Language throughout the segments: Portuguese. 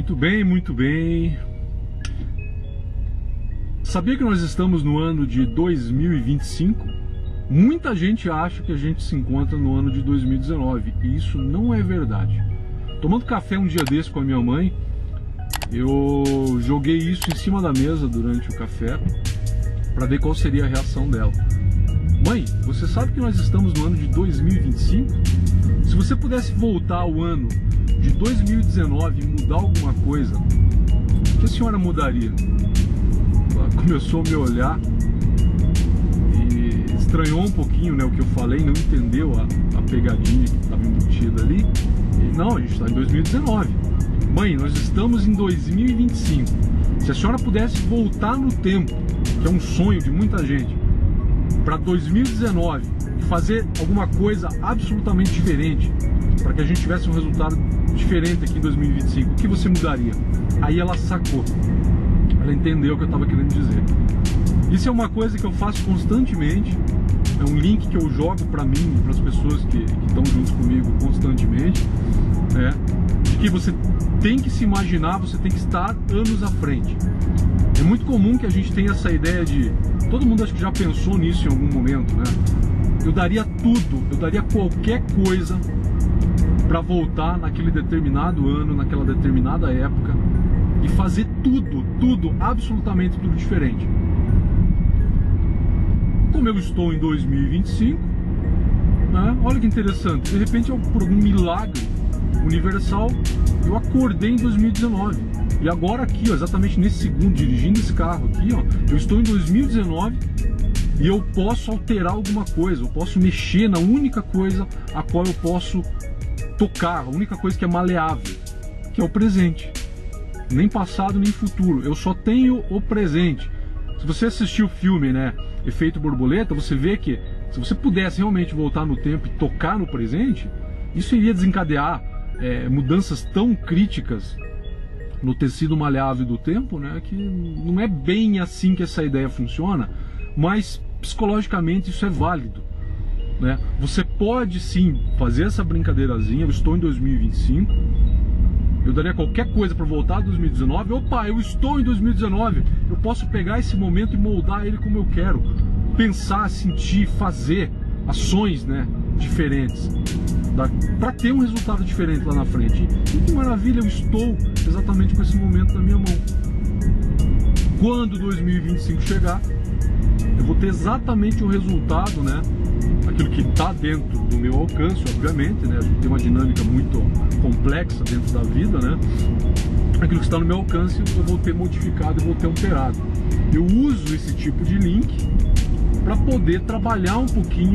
Muito bem, muito bem. Sabia que nós estamos no ano de 2025? Muita gente acha que a gente se encontra no ano de 2019 e isso não é verdade. Tomando café um dia desse com a minha mãe, eu joguei isso em cima da mesa durante o café para ver qual seria a reação dela. Mãe, você sabe que nós estamos no ano de 2025? Se você pudesse voltar ao ano de 2019 e mudar alguma coisa, o que a senhora mudaria? Ela começou a me olhar e estranhou um pouquinho, né, o que eu falei, não entendeu a pegadinha que estava embutida ali. E, não, a gente está em 2019. Mãe, nós estamos em 2025. Se a senhora pudesse voltar no tempo, que é um sonho de muita gente, para 2019 e fazer alguma coisa absolutamente diferente, para que a gente tivesse um resultado diferente aqui em 2025, o que você mudaria? Aí ela sacou, ela entendeu o que eu estava querendo dizer. Isso é uma coisa que eu faço constantemente, é um link que eu jogo para mim e para as pessoas que estão juntos comigo constantemente, né? De que você tem que se imaginar, você tem que estar anos à frente. É muito comum que a gente tenha essa ideia de... Todo mundo acho que já pensou nisso em algum momento, né? Eu daria tudo, eu daria qualquer coisa para voltar naquele determinado ano, naquela determinada época e fazer tudo, absolutamente tudo diferente. Como eu estou em 2025, né? Olha que interessante, de repente por algum milagre universal eu acordei em 2019 e agora aqui, ó, exatamente nesse segundo, dirigindo esse carro aqui, ó, eu estou em 2019 e eu posso alterar alguma coisa, eu posso mexer na única coisa a qual eu posso tocar, a única coisa que é maleável, que é o presente. Nem passado nem futuro, eu só tenho o presente. Se você assistir o filme, né, Efeito Borboleta, você vê que se você pudesse realmente voltar no tempo e tocar no presente, isso iria desencadear mudanças tão críticas no tecido maleável do tempo, né, que não é bem assim que essa ideia funciona, mas psicologicamente isso é válido, né? Você pode sim fazer essa brincadeirazinha. Eu estou em 2025, eu daria qualquer coisa para voltar a 2019. Opa, eu estou em 2019, eu posso pegar esse momento e moldar ele como eu quero, pensar, sentir, fazer ações, né, diferentes, para ter um resultado diferente lá na frente. E que maravilha, eu estou exatamente com esse momento na minha mão. Quando 2025 chegar, eu vou ter exatamente o resultado, né, aquilo que está dentro do meu alcance, obviamente, né, a gente tem uma dinâmica muito complexa dentro da vida, né, aquilo que está no meu alcance eu vou ter modificado e vou ter alterado. Eu uso esse tipo de link para poder trabalhar um pouquinho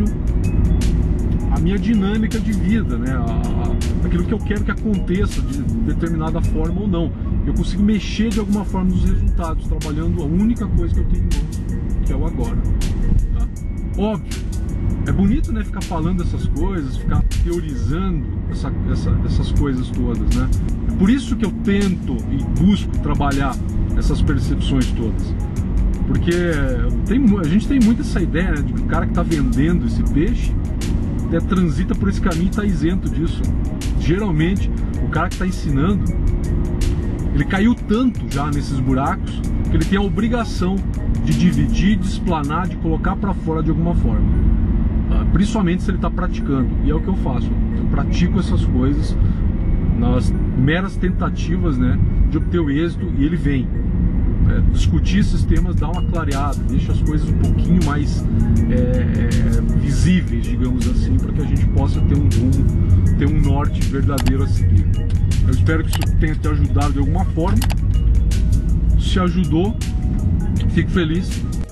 a minha dinâmica de vida, né? Aquilo que eu quero que aconteça de determinada forma ou não. Eu consigo mexer de alguma forma nos resultados, trabalhando a única coisa que eu tenho em mãos, que é o agora. Tá? Óbvio, é bonito, né, ficar falando essas coisas, ficar teorizando essas coisas todas, né? É por isso que eu tento e busco trabalhar essas percepções todas. Porque a gente tem muito essa ideia, né, de que o cara que está vendendo esse peixe transita por esse caminho e está isento disso. Geralmente, o cara que está ensinando, ele caiu tanto já nesses buracos que ele tem a obrigação de dividir, de explanar, de colocar para fora de alguma forma. Principalmente se ele está praticando. E é o que eu faço. Eu pratico essas coisas nas meras tentativas, né, de obter o êxito, e ele vem. Discutir esses temas dá uma clareada, deixa as coisas um pouquinho mais visíveis, digamos assim, para que a gente possa ter um rumo, ter um norte verdadeiro a seguir. Eu espero que isso tenha te ajudado de alguma forma. Se ajudou, fico feliz.